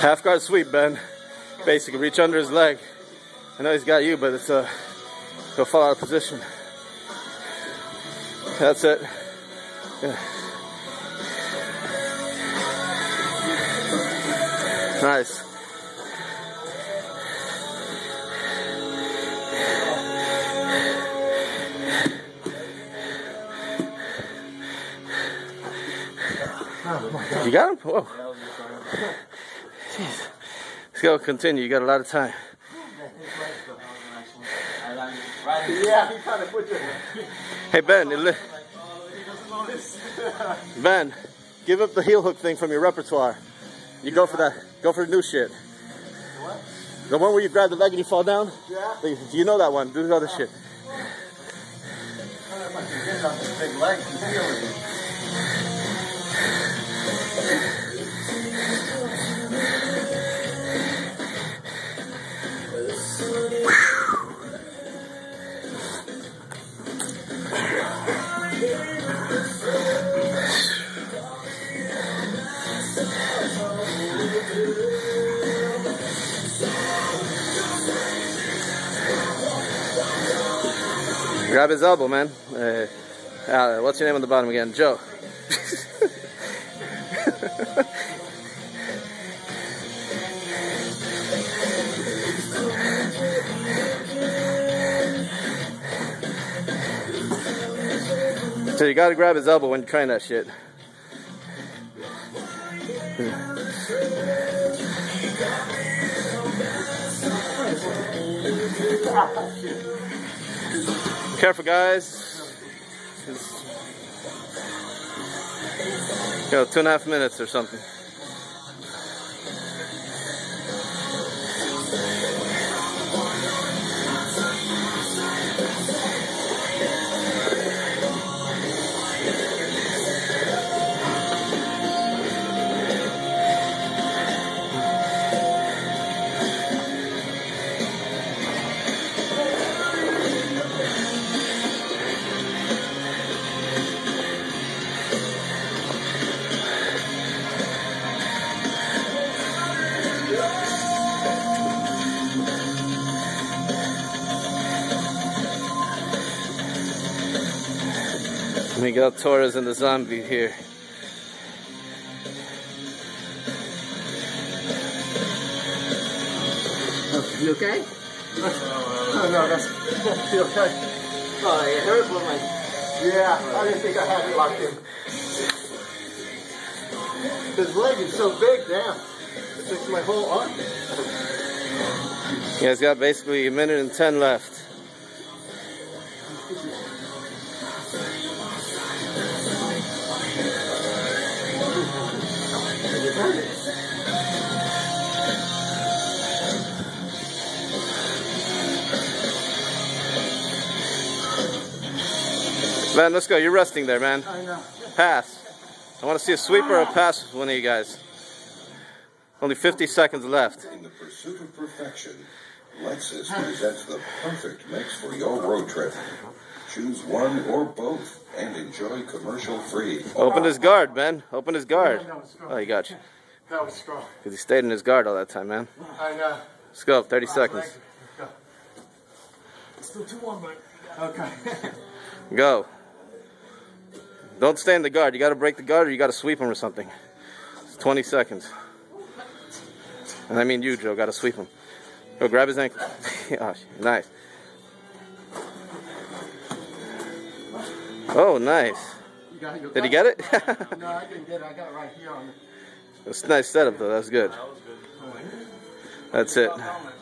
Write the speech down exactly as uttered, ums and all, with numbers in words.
Half guard sweep, Ben. Basically, reach under his leg. I know he's got you, but it's a uh, he'll fall out of position. That's it. Yeah. Nice. You got him? Whoa. Jeez. Let's go, continue. You got a lot of time. Hey, Ben. It Ben, give up the heel hook thing from your repertoire. You go for that. Go for the new shit. What? The one where you grab the leg and you fall down? Yeah. Do you know that one? Do the other shit. Big legs. Grab his elbow, man. Uh, uh, what's your name on the bottom again? Joe. So you gotta grab his elbow when you're trying that shit. Careful, guys. Go two and a half minutes or something. Miguel Torres and the zombie here. You okay? No, no, that's you okay. Sorry, it hurt when my. Yeah, I didn't think I had it locked in. His leg is so big, damn. It takes my whole arm. You guys got basically a minute and ten left. Man, let's go. You're resting there, man. I know. Pass. I want to see a sweep or a pass with one of you guys. Only fifty seconds left. In the pursuit of perfection, Lexus presents the perfect mix for your road trip. Choose one or both and enjoy commercial-free. Open his guard, Ben. Open his guard. Oh, you got you. That was strong. Because he stayed in his guard all that time, man. I know. Let's go. thirty seconds. Go. It's still too warm, but okay. Go. Don't stay in the guard. You got to break the guard or you got to sweep him or something. It's twenty seconds. And I mean you, Joe. Got to sweep him. Go grab his ankle. Gosh, nice. Oh, nice. You got it, you Did he get it? No, I didn't get it. I got it right here on the. It's a nice setup, though. That's good. That's it.